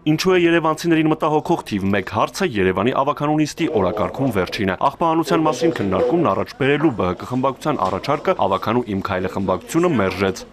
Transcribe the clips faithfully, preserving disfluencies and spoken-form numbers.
Ինչու է երևանցիներին մտահոգող թիվ մեկ հարցը Երևանի ավականունիստի օրակարգում վերջինը։ Աղբահանության մասին քննարկումն առաջ բերելու B H K խմբակցության առաջարկը ավականու Իմ Քայլը խմբակցությունը մերժեց։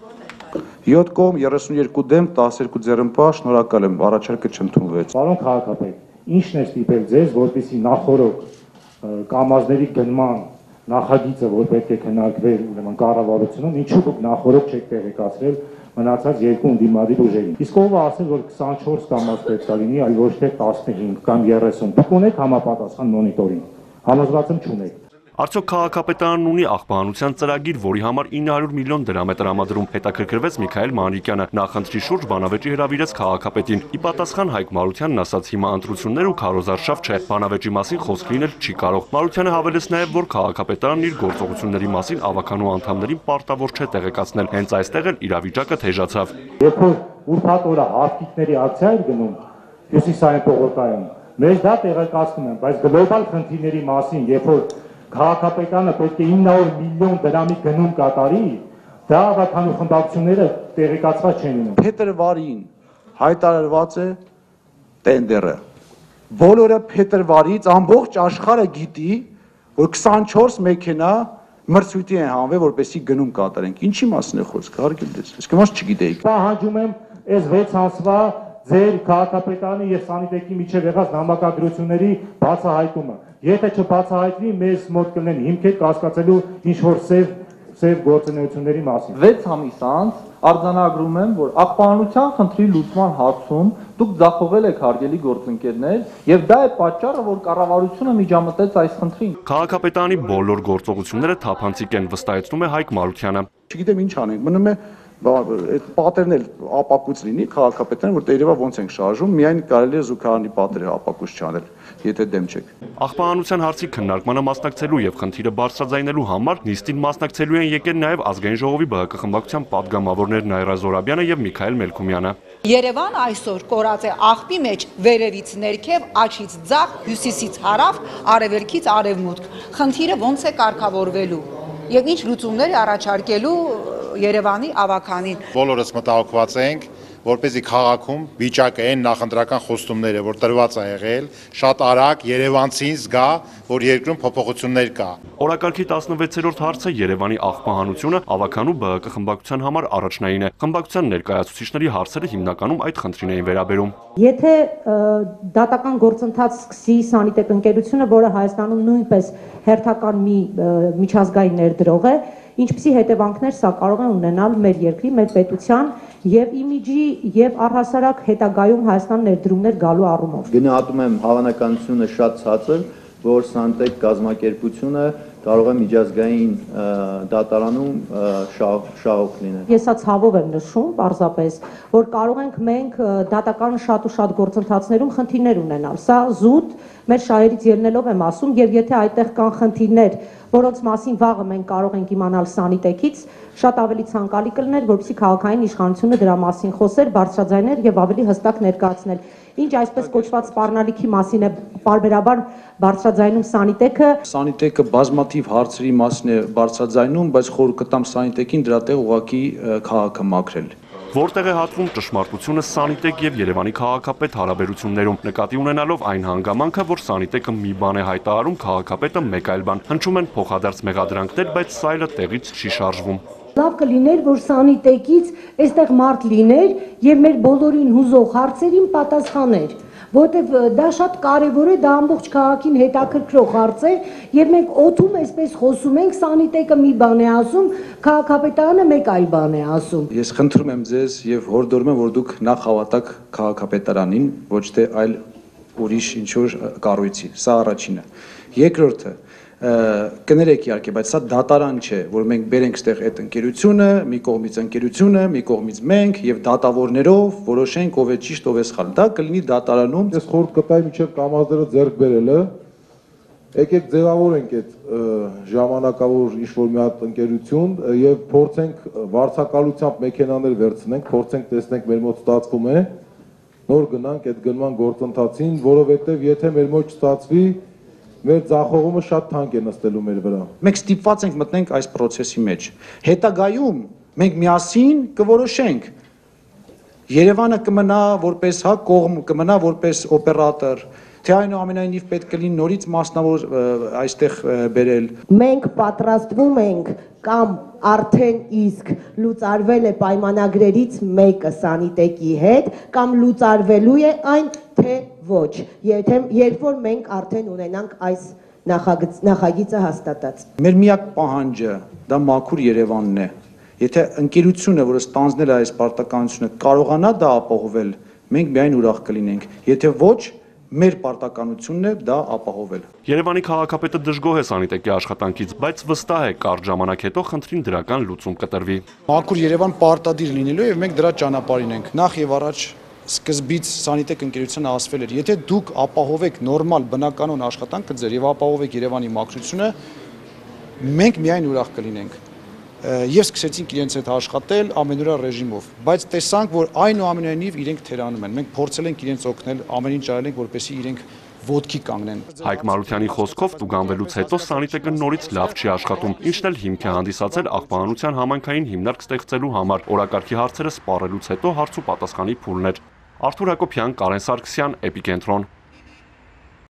յոթ կողմ երեսունյոթ դեմ տասներկու ձեռնպահ, շնորհակալ եմ, առաջարկը չընդունվեց։ Պարոն քաղաքապետ, ի՞նչն է ստիպել ձեզ, որպեսզի նախորդ կամազների գնման նախագիծը, որ պետք է քննարկվեր ուրեմն կառավարությունում, ինչու դուք նախորդ չեք տեղեկացրել մնացած երկու ընդդիմադիր ուժերին։ Իսկ ով է ասել, որ քսանչորս կամազ պետք է լինի, այլ ոչ թե տասնհինգ կամ երեսուն։ Դուք ունեք համապատասխան մոնիտորինգ։ Համոզված եմ չունեք։ Արդյոք քաղաքապետարանն ունի աղբահանության ծրագիր, որի համար ինը հարյուր միլիոն դրամ է տրամադրում, հետաքրքրվեց Միքայել Մանրիկյանը, նախընտրի շուրջ բանավեճի հրավիրեց քաղաքապետին։ Ի պատասխան Հայկ Մարությանն ասաց, հիմա ընտրություններ ու քարոզարշավ չէ, բանավեճի մասին խոսք լինել չի կարող։ Մարությանը հավելեց նաև, որ քաղաքապետարանն իր գործողությունների մասին ավականու անդամներին պարտավոր չէ տեղեկացնել, հենց այստեղ էլ իրավիճակը թեժացավ։ Երբ որ ուրբաթ օրը հարկիկների ակցիա էր գնում Հյուսիսային պողոտայում, մեզ դա տեղեկացնում են, բայց գլոբալ խնդիրների մասին, երբ որ քաղաքապետարանը պետք է ինը հարյուր միլիոն դրամի գնում կատարի, դա ավականու խմբակցությունները տեղեկացված չեն ունում։ Փետրվարին հայտարարված է տենդերը։ Բոլորը փետրվարից ամբողջ աշխարհը գիտի, որ քսանչորս մեքենա մրցույթի են հանվել, որպեսզի գնում կատարենք։ Ինչի մասին է խոսքը, հարգելի դες։ Իսկ ոնց չգիտեիք։ Պահանջում եմ այս վեց ամսվա ձեր քաղաքապետարանի եւ Սանիտեկի միջև եղած նամակագրությունների բացահայտումը։ Եթե չբացահայտվի, մեզ մոտ կլինեն հիմքեր կասկածելու ինչ որ սև սև գործունեությունների մասին։ վեց ամիս անց արձանագրում եմ, որ աղբահանության խնդրի լուծման հարցում դուք ձախողել եք հարգելի գործընկերներ, եւ դա է պատճառը, որ կառավարությունը միջամտեց այս խնդրին։ Քաղաքապետարանի բոլոր գործողությունները թափանցիկ են, վստահեցնում է Հայկ Մարությանը։ Չգիտեմ ինչ անենք, մնում է այդ պատերն էլ ապակուց լինի քաղաքապետարան, որ տերևա ոնց ենք շարժում, միայն կարելի է զուգարանի պատերը ապակուց չանել, եթե դեմ չեք։ Աղբահանության հարցի քննարկմանը մասնակցելու եւ խնդիրը բարձրաձայնելու համար նիստին մասնակցելու են եկել նաեւ ազգային ժողովի B H K խմբակցության падգամավորներ Նայրա Զորաբյանը եւ Միքայել Մելքումյանը։ Երևան այսօր կորած է աղբի մեջ վերևից ներքև, աջից ձախ, հյուսիսից հարավ, արևելքից արևմուտք։ Խնդիրը ոնց է կարգավորվելու եւ ինչ լուծումներ առաջարկելու Երևանի ավականին։ Բոլորս մտահոգված ենք, որպեսզի քաղաքում վիճակը այն նախընտրական խոստումները, որ տրված է եղել, շատ արագ երևանցին զգա, որ երկրում փոփոխություններ կա։ Օրակարգի տասնվեցերորդ հարցը Երևանի աղբահանությունը ավականու B H K խմբակցության համար առաջնային է։ Խմբակցության ներկայացուցիչների հարցերը հիմնականում այդ խնդրին էին վերաբերում։ Եթե դատական գործընթաց սկսի Սանիտեկ ընկերությունը, որը Հայաստանում նույնպես հերթական մի միջազգային ներդրող է, ինչպիսի հետևանքներ սա կարող է ունենալ մեր երկրի, մեր պետության եւ իմիջի եւ առհասարակ հետագայում Հայաստան ներդրումներ գալու առումով։ Գնահատում եմ հավանականությունը շատ ցածր, որ Սանտեկ կազմակերպությունը կարող է միջազգային դատարանում շահող լինել։ Ես սա ցավով եմ նշում, պարզապես, որ կարող ենք մենք դատական շատ ու շատ գործընթացներում խնդիրներ ունենալ։ Սա զուտ մեր շահերից ելնելով եմ ասում, եւ եթե այդտեղ կան խնդիրներ, որոնց մասին վաղը մենք կարող ենք իմանալ Սանիտեկից, շատ ավելի ցանկալի կլիներ, որպեսզի քաղաքային իշխանությունը դրա մասին խոսեր, բարձրաձայներ եւ ավելի հստակ ներկայացնել։ Ինչ այսպես կոչված սպառնալիքի մասին է պարբերաբար բարձրաձայնում Սանիտեկը։ Սանիտեկը բազմաթիվ հարցերի մասին է բարձրաձայնում, բայց խոր կտամ Սանիտեկին դրա տեղ ուղղակի քաղաքը մաքրել։ Որտեղ է հատվում ճշմարտությունը Սանիտեկ եւ Երևանի քաղաքապետ հարաբերություններում, նկատի ունենալով այն հանգամանքը, որ Սանիտեկը մի բան է հայտարարում, քաղաքապետը մեկ այլ բան։ Հնչում են փոխադարձ մեղադրանքներ, բայց սա այլը տեղից չի շարժվում։ Լավ կլիներ, որ Սանիտեկից այստեղ մարդ լիներ եւ մեր բոլորին հուզող հարցերին պատասխաներ, որտեվ դա շատ կարեւոր է, դա ամբողջ քաղաքին հետաքրքրող հարց է եւ մենք օդում այսպես խոսում ենք, Սանիտեկը մի բան է ասում, քաղաքապետարանը մեկ այլ բան է ասում։ Ես խնդրում եմ ձեզ եւ հորդորում եմ, որ դուք նախ հավատաք քաղաքապետարանին, ոչ թե այլ ուրիշ ինչ որ կառույցի։ Սա առաջինը։ Երկրորդը կներեք իհարկե, բայց սա դատարան չէ, որ մենք բերենք ստեղ այդ ընկերությունը, մի կողմից ընկերությունը, մի կողմից մենք եւ դատավորներով որոշենք ով է ճիշտ, ով է սխալ։ Դա կլինի դատարանում։ Ես խորտ կտայի միջև կամազները ձեռք բերելը, եկեք ձևավորենք այդ ժամանակավոր ինչ-որ մի հատ ընկերություն եւ փորձենք վարձակալությամբ մեքենաներ վերցնենք, փորձենք տեսնենք մեր մոտ ստացվում է, նոր գնանք այդ գնման գործընթացին, որովհետեւ եթե մեր մոտ չստացվի, մեր ձախողումը շատ թանկ է նստելու մեր վրա։ Մենք ստիպված ենք մտնենք այս process-ի մեջ։ Հետագայում մենք միասին կորոշենք Երևանը կմնա որպես հա կողմ, կմնա որպես օպերատոր, թե այնուամենայնիվ պետք է լինի նորից մասնավոր այստեղ բերել։ Մենք պատրաստվում ենք կամ արդեն իսկ լուծարվել է պայմանագրերից մեկը Սանիտեկի հետ կամ լուծարվելու է այն, թե ոչ, եթե երբ որ մենք արդեն ունենանք այս նախագիծը հաստատած։ Մեր միակ պահանջը դա մաքուր Երևանն է։ Եթե ընկերությունը, որը ստանձնել է այս պարտականությունը, կարողանա դա ապահովել, մենք միայն ուրախ կլինենք։ Եթե ոչ, մեր պարտականությունն է դա ապահովել։ Երևանի քաղաքապետը դժգոհ է Սանիտեկի աշխատանքից, բայց վստահ է կարճ ժամանակ հետո խնդրին դրական լուծում կտրվի։ Մաքուր Երևան պարտադիր լինելու եւ մենք դրա ճանապարհին ենք։ Նախ եւ առաջ սկզբից Սանիտեկ ընկերությունը ասվել էր, եթե դուք ապահովեք նորմալ բնականոն աշխատանքը ձեր եւ ապահովեք Երևանի մաքրությունը, մենք միայն ուրախ կլինենք։ Եվ սկսեցինք իրենց հետ աշխատել ամենուրա ռեժիմով, բայց տեսանք, որ այնուամենայնիվ իրենք թերանում են։ Մենք փորձել ենք իրենց օգնել, ամեն ինչ արել ենք, որպեսզի իրենք ոտքի կանգնեն։ Հայկ Մարությանի խոսքով տուգանվելուց հետո Սանիտեկը նորից լավ չի աշխատում, ինչն էլ հիմք է հանդիսացել աղբանանության համայնքային հիմնարկ ստեղծելու համար։ Օրակարգի հարցերը սպառելուց հետո հարց ու պատասխանի փուլն էր։ Արթուր Հակոբյան, Կարեն Սարգսյան, Էպիկենտրոն։